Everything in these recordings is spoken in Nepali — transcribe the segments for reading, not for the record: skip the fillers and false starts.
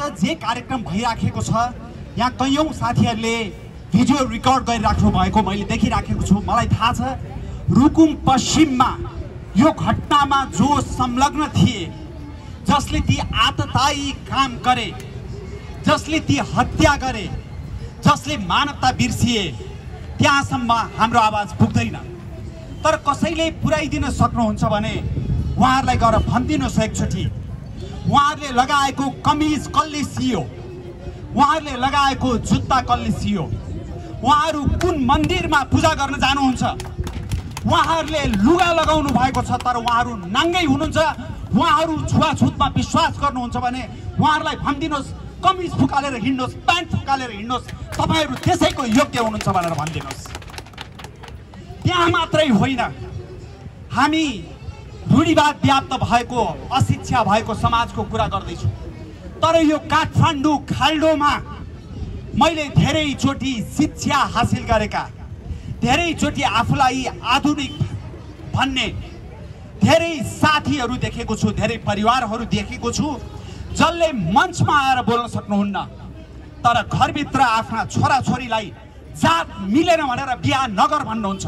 जे कार्यक्रम भइराखेको छ यहाँ कयौं साथीहरूले भिडियो रेकर्ड गरिराख्नु भएको मैले देखिराखेको छु। मलाई थाहा छ रुकुम पश्चिममा यो घटनामा जो संलग्न थिए, जसले ती आततायी काम गरे, जसले ती हत्या गरे, जसले मानवता बिर्सिए, त्यहाँसम्म हाम्रो आवाज पुग्दैन। तर कसैले पुर्याइदिन सक्नुहुन्छ भने उहाँहरूलाई गएर भनिदिनुहोस् एकचोटि, उहाँहरूले लगाएको कमिज कसले सियो, उहाँहरूले लगाएको जुत्ता कसले सियो, उहाँहरू कुन मन्दिरमा पूजा गर्न जानुहुन्छ, उहाँहरूले लुगा लगाउनु भएको छ तर उहाँहरू नाङ्गै हुनुहुन्छ, उहाँहरू छुवाछुतमा विश्वास गर्नुहुन्छ भने उहाँहरूलाई भनिदिनुहोस् कमिज फुकालेर हिँड्नुहोस्, प्यान्ट फुकालेर हिँड्नुहोस्, तपाईहरू त्यसैको योग्य हुनुहुन्छ भनेर भनिदिनुहोस्। त्यहाँ मात्रै होइन, हामी रूढिवाद व्याप्त भएको अशिक्षा भएको समाजको कुरा गर्दैछु। तर यो काठमाडौँ खाल्डोमा मैले धेरैचोटि शिक्षा हासिल गरेका, धेरैचोटि आफूलाई आधुनिक भन्ने धेरै साथीहरू देखेको छु, धेरै परिवारहरू देखेको छु जसले मञ्चमा आएर बोल्न सक्नुहुन्न तर घरभित्र आफ्ना छोराछोरीलाई जात मिलेन भनेर बिहा नगर भन्नुहुन्छ।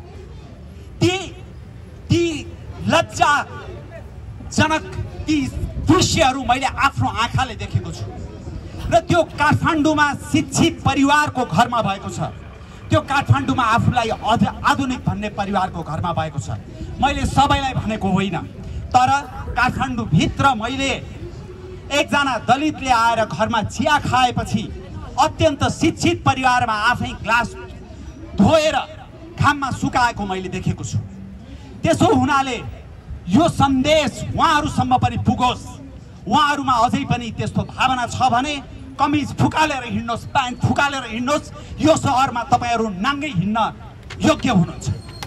ती लज्जाजनक ती दृश्यहरू मैले आफ्नो आँखाले देखेको छु र त्यो काठमाडौँमा शिक्षित परिवारको घरमा भएको छ, त्यो काठमाडौँमा आफूलाई आधुनिक भन्ने परिवारको घरमा भएको छ। मैले सबैलाई भनेको होइन, तर काठमाडौँभित्र मैले एकजना दलितले आएर घरमा चिया खाएपछि अत्यन्त शिक्षित परिवारमा आफै ग्लास धोएर घाममा सुकाएको मैले देखेको छु। त्यसो हुनाले यो सन्देश उहाँहरूसम्म पनि पुगोस्, उहाँहरूमा अझै पनि त्यस्तो भावना छ भने कमिज फुकालेर हिँड्नुहोस्, प्यान्ट फुकालेर हिँड्नुहोस्, यो सहरमा तपाईहरू नाङ्गै हिँड्न योग्य हुनुहुन्छ।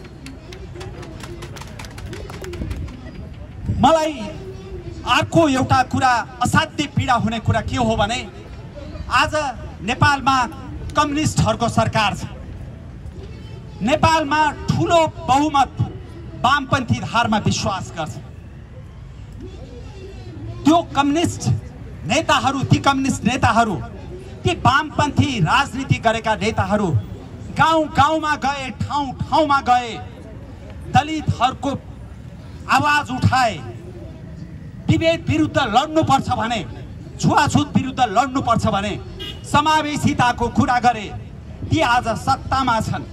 मलाई अर्को एउटा कुरा, असाध्यै पीडा हुने कुरा के हो भने आज नेपालमा कम्युनिस्टहरूको सरकार छ। नेपालमा ठुलो बहुमत वामपन्थी धारमा विश्वास गर्छ। त्यो कम्युनिस्ट नेताहरू, ती कम्युनिस्ट नेताहरू, ती वामपन्थी राजनीति गरेका नेताहरू गाउँ गाउँमा गए, ठाउँ ठाउँमा गए, दलितहरूको आवाज उठाए, विभेद विरुद्ध लड्नुपर्छ भने, छुवाछुत विरुद्ध लड्नुपर्छ भने समावेशिताको कुरा गरे। ती आज सत्तामा छन्,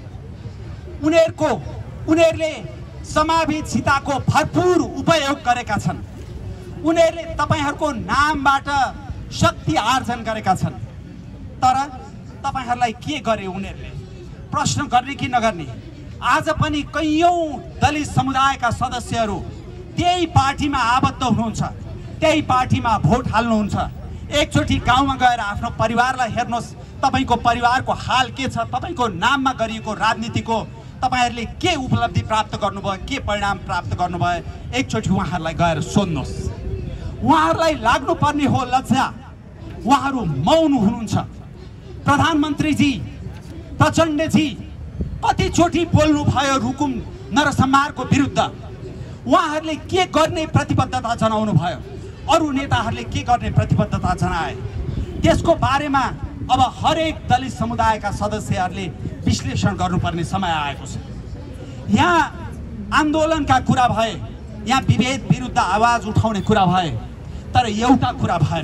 उनीहरूले समावेशिताको भरपूर उपयोग गरेका छन्, उनीहरूले तपाईहरूको नामबाट शक्ति आर्जन गरेका छन्। तर तपाईहरूलाई के गरे उनीहरूले? प्रश्न गर्ने कि नगर्ने? आज पनि कयौं दलित समुदायका सदस्यहरू त्यही पार्टीमा आबद्ध हुनुहुन्छ, त्यही पार्टीमा भोट हाल्नुहुन्छ। एकचोटि गाउँमा गएर आफ्नो परिवारलाई हेर्नुहोस्, तपाईको परिवारको हाल के छ, तपाईको नाममा गरिएको राजनीतिको तपाईहरूले के उपलब्धि प्राप्त गर्नुभयो, के परिणाम प्राप्त गर्नुभयो, एकचोटि उहाँहरूलाई गएर सोध्नुहोस्। उहाँहरूलाई लाग्नुपर्ने हो लज्जा, उहाँहरू मौन हुनुहुन्छ। प्रधानमन्त्रीजी प्रचण्डजी कतिचोटि बोल्नु भयो रुकुम नरसंहारको विरुद्ध, उहाँहरूले के गर्ने प्रतिबद्धता जनाउनु भयो, अरू नेताहरूले के गर्ने प्रतिबद्धता जनाए, त्यसको बारेमा अब हरेक दलित समुदायका सदस्यहरूले विश्लेषण गर्नुपर्ने समय आएको छ। यहाँ आन्दोलनका कुरा भए, यहाँ विभेद विरुद्ध आवाज उठाउने कुरा भए, तर एउटा कुरा भएन।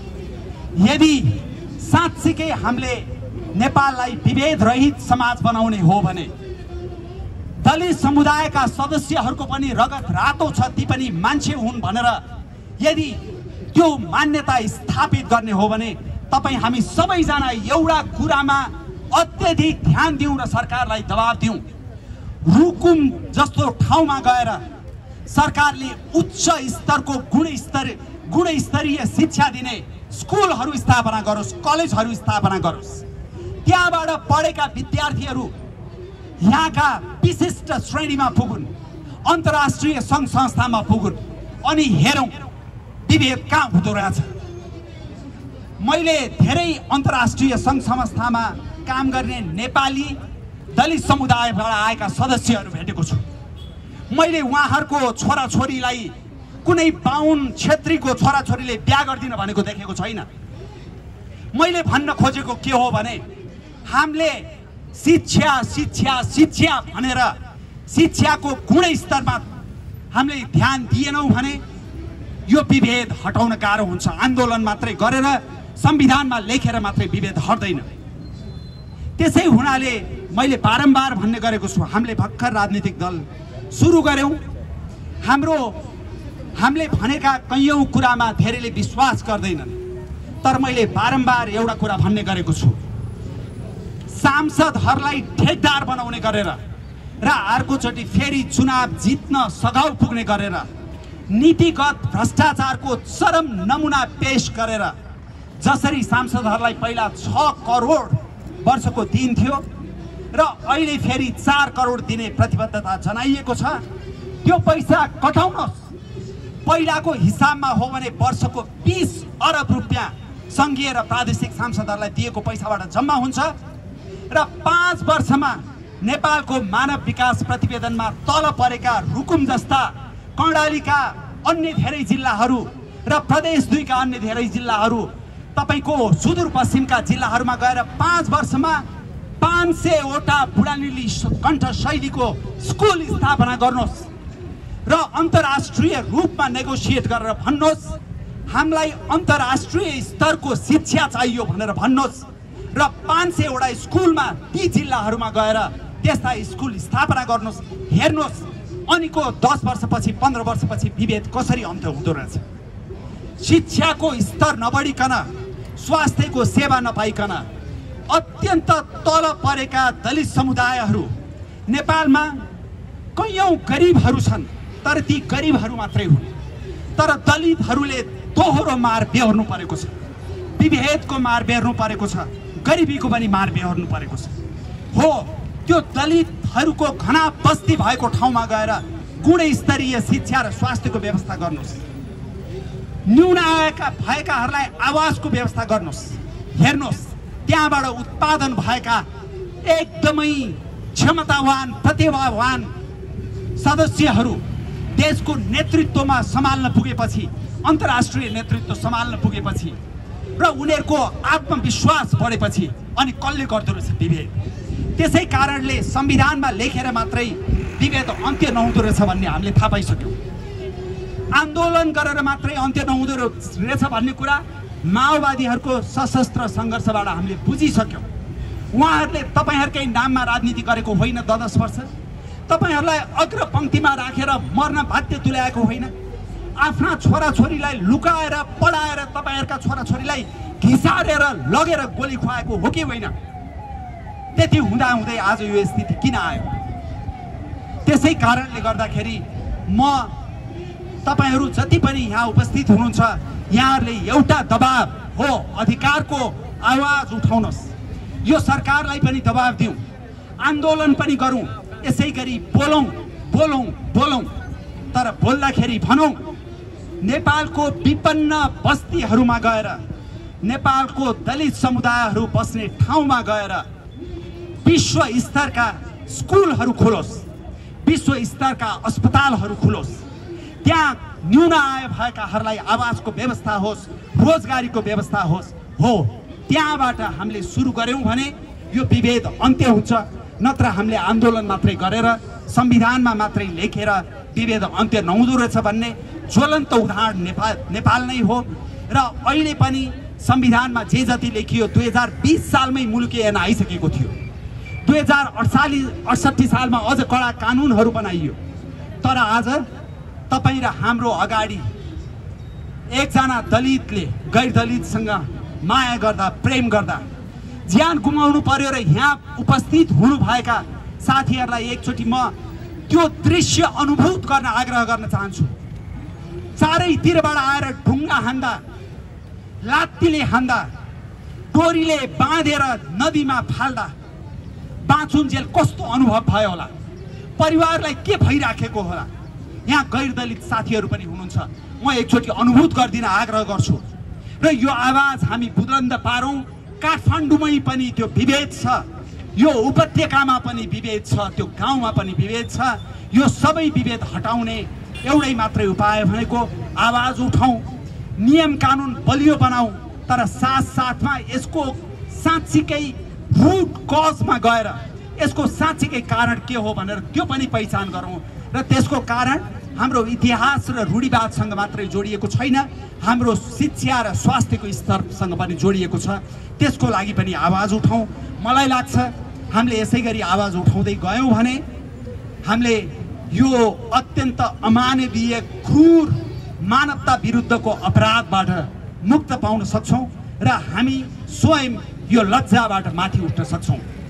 यदि साँच्चीकै हामीले नेपाललाई विभेद रहित समाज बनाउने हो भने दलित समुदायका सदस्यहरूको पनि रगत रातो छ, ती पनि मान्छे हुन् भनेर यदि त्यो मान्यता स्थापित गर्ने हो भने तपाईँ हामी सबैजना एउटा कुरामा अत्यधिक ध्यान दिउँ र सरकारलाई दबाब दिउँ। रुकुम जस्तो ठाउँमा गएर सरकारले उच्च स्तरको गुणस्तरीय शिक्षा दिने स्कुलहरू स्थापना गरोस्, कलेजहरू स्थापना गरोस्। त्यहाँबाट पढेका विद्यार्थीहरू यहाँका विशिष्ट श्रेणीमा पुगुन्, अन्तर्राष्ट्रिय सङ्घ संस्थामा पुगुन्, अनि हेरौँ विभेद कहाँ हुँदो रहेछ। मैले धेरै अन्तर्राष्ट्रिय सङ्घ संस्थामा काम गर्ने नेपाली दलित समुदायबाट आएका सदस्यहरू भेटेको छु। मैले उहाँहरूको छोराछोरीलाई कुनै बाहुन क्षेत्रीको छोराछोरीले बिहा गर्दिन भनेको देखेको छैन। मैले भन्न खोजेको के हो भने हामीले शिक्षा शिक्षा शिक्षा भनेर शिक्षाको गुणस्तरमा हामीले ध्यान दिएनौँ भने यो विभेद हटाउन गाह्रो हुन्छ। आन्दोलन मात्रै गरेर संविधानमा लेखेर मात्रै विभेद हट्दैन। त्यसै हुनाले मैले बारम्बार भन्ने गरेको छु, हामीले भर्खर राजनीतिक दल सुरु गर्यौं। हामीले भनेका कैयौं कुरामा धेरैले विश्वास गर्दैनन्, तर मैले बारम्बार एउटा कुरा भन्ने गरेको छु, सांसदहरूलाई ठेकदार बनाउने गरेर र अर्कोचोटि फेरि चुनाव जित्न सघाउ पुग्ने गरेर नीतिगत भ्रष्टाचारको चरम नमुना पेश गरेर जसरी सांसदहरूलाई पहिला 6 करोड वर्षको दिन्थ्यो र अहिले फेरि 4 करोड दिने प्रतिबद्धता जनाइएको छ, त्यो पैसा कटाउनुहोस्। पहिलाको हिसाबमा हो भने वर्षको 20 अरब रुपियाँ संघीय र प्रादेशिक सांसदहरूलाई दिएको पैसाबाट जम्मा हुन्छ र 5 वर्षमा नेपालको मानव विकास प्रतिवेदनमा तल परेका रुकुम जस्ता कर्णालीका अन्य धेरै जिल्लाहरू र प्रदेश 2 का अन्य धेरै जिल्लाहरू तपाईको सुदूरपश्चिमका जिल्लाहरूमा गएर 5 वर्षमा 500 वटा बुढानीली कण्ठ शैलीको स्कुल स्थापना गर्नुहोस् र अन्तर्राष्ट्रिय रूपमा नेगोसिएट गरेर भन्नुहोस् हामीलाई अन्तर्राष्ट्रिय स्तरको शिक्षा चाहियो भनेर भन्नुहोस् र 500 वटा स्कुलमा ती जिल्लाहरूमा गएर त्यस्ता स्कुल स्थापना गर्नुहोस्। हेर्नुहोस् अनिको 10 वर्षपछि 15 वर्षपछि विभेद कसरी अन्त्य हुँदो रहेछ। शिक्षाको स्तर नबढिकन, स्वास्थ्यको सेवा नपाइकन अत्यन्त तल परेका दलित समुदायहरू नेपालमा कैयौं गरिबहरू छन्, तर ती गरिबहरू मात्रै हुन्। तर दलितहरूले दोहोरो मार बेहोर्नु परेको छ, विभेदको मार बेहोर्नु परेको छ, गरिबीको पनि मार बेहोर्नु परेको छ। हो, त्यो दलितहरूको घना बस्ती भएको ठाउँमा गएर गुणस्तरीय शिक्षा र स्वास्थ्यको व्यवस्था गर्नुहोस्। न्यून आएका भएकाहरूलाई आवासको व्यवस्था गर्नुहोस्। हेर्नुहोस् त्यहाँबाट उत्पादन भएका एकदमै क्षमतावान प्रतिभावान सदस्यहरू देशको नेतृत्वमा सम्हाल्न पुगेपछि, अन्तर्राष्ट्रिय नेतृत्व सम्हाल्न पुगेपछि र उनीहरूको आत्मविश्वास बढेपछि अनि कसले गर्दो रहेछ विभेद। त्यसै कारणले संविधानमा लेखेर मात्रै विभेद अन्त्य नहुँदो रहेछ भन्ने हामीले थाहा पाइसक्यौँ। आन्दोलन गरेर मात्रै अन्त्य नहुँदो रहेछ भन्ने कुरा माओवादीहरूको सशस्त्र सङ्घर्षबाट हामीले बुझिसक्यौँ। उहाँहरूले तपाईँहरूकै नाममा राजनीति गरेको होइन। 10 वर्ष तपाईँहरूलाई अग्रपङ्क्तिमा राखेर मर्न बाध्य तुल्याएको होइन। आफ्ना छोराछोरीलाई लुकाएर पढाएर तपाईँहरूका छोराछोरीलाई घिसारेर लगेर गोली खुवाएको हो कि होइन? त्यति हुँदाहुँदै आज यो स्थिति किन आयो? त्यसै कारणले गर्दाखेरि म तपाईहरू जति पनि यहाँ उपस्थित हुनुहुन्छ, यहाँहरूले एउटा दबाब हो, अधिकारको आवाज उठाउनुहोस्। यो सरकारलाई पनि दबाब दिउँ, आन्दोलन पनि गरौँ, यसै गरी बोलौँ बोलौँ बोलौँ, तर बोल्दाखेरि भनौँ नेपालको विपन्न बस्तीहरूमा गएर, नेपालको दलित समुदायहरू बस्ने ठाउँमा गएर विश्व स्तरका स्कुलहरू खोलोस्, विश्व स्तरका अस्पतालहरू खोलोस्। त्यहाँ न्यून आय भएकाहरूलाई आवासको व्यवस्था होस्, रोजगारीको व्यवस्था होस्। हो, त्यहाँबाट हामीले सुरु गर्यौँ भने यो विभेद अन्त्य हुन्छ। नत्र हामीले आन्दोलन मात्रै गरेर संविधानमा मात्रै लेखेर विभेद अन्त्य नहुँदो रहेछ भन्ने ज्वलन्त उदाहरण नेपाल नै हो। र अहिले पनि संविधानमा जे जति लेखियो 2020 सालमै मुलुकी ऐन आइसकेको थियो। 2068 सालमा अझ कडा कानुनहरू बनाइयो। तर आज तपाईँ र हाम्रो अगाडि एकजना दलितले गैर दलितसँग माया गर्दा, प्रेम गर्दा ज्यान गुमाउनु पर्यो र यहाँ उपस्थित हुनुभएका साथीहरूलाई एकचोटि म त्यो दृश्य अनुभूत गर्न आग्रह गर्न चाहन्छु। चारैतिरबाट आएर ढुङ्गा हान्दा, लात्तीले हान्दा, डोरीले बाँधेर नदीमा फाल्दा बाँचुन्जेल कस्तो अनुभव भयो होला, परिवारलाई के भइराखेको होला। यहाँ गैर दलित साथीहरू पनि हुनुहुन्छ, म एकचोटि अनुभूत गरिदिन आग्रह गर्छु र यो आवाज हामी बुलन्द पारौँ। काठमाडौँमै पनि त्यो विभेद छ, यो उपत्यकामा पनि विभेद छ, त्यो गाउँमा पनि विभेद छ। यो सबै विभेद हटाउने एउटै मात्रै उपाय भनेको आवाज उठाउँ, नियम कानुन बलियो बनाऊ, तर साथसाथमा यसको साँच्चीकै रुट कजमा गएर यसको साँच्चीकै कारण के हो भनेर त्यो पनि पहिचान गरौँ र त्यसको कारण हाम्रो इतिहास र रूढिवादसँग मात्रै जोडिएको छैन, हाम्रो शिक्षा र स्वास्थ्यको स्तरसँग पनि जोडिएको छ। त्यसको लागि पनि आवाज उठाउँ। मलाई लाग्छ हामीले यसै गरी आवाज उठाउँदै गयौँ भने हामीले यो अत्यन्त अमानवीय क्रूर मानवता विरुद्धको अपराधबाट मुक्त पाउन सक्छौँ र हामी स्वयं यो लज्जाबाट माथि उठ्न सक्छौँ।